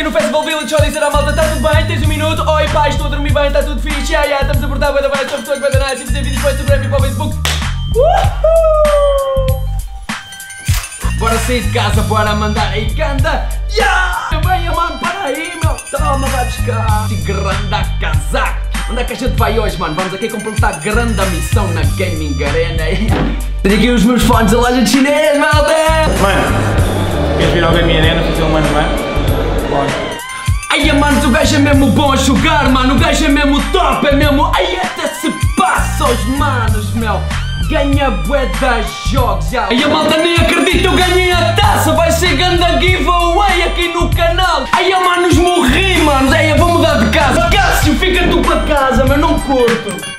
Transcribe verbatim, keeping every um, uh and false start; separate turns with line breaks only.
no Festival Village só dizer à malta, tá tudo bem, tens um minuto. Oi pá, estou a dormir bem, tá tudo fixe. Yeah, yeah, estamos a portar bem da bem, somos todos bem da nice. E fazer vídeos para o Instagram e para o Facebook. Uhul! Bora sair de casa, bora mandar aí canta. Yeah! Venha mano, para aí meu. Toma, vai buscar. Grande casaco. Onde é que a gente vai hoje, mano? Vamos aqui completar a grande missão na Gaming Arena. Tenho aqui os meus fones da loja de chinês, malta!
Mano, queres vir ao Gaming Arena fazer um mano mano? Bora.
Ai, mano, o gajo é mesmo bom a jogar, mano. O gajo é mesmo top, é mesmo... Ai, até se passa os manos, meu. Ganha bué de jogos, já. Ai, a malta, nem acredito, eu ganhei a taça. Vai ser grande giveaway aqui no canal. Ai, mano, morri, mano. Ai, eu vou mudar de casa. Cássio, fica tu para casa, mas não curto.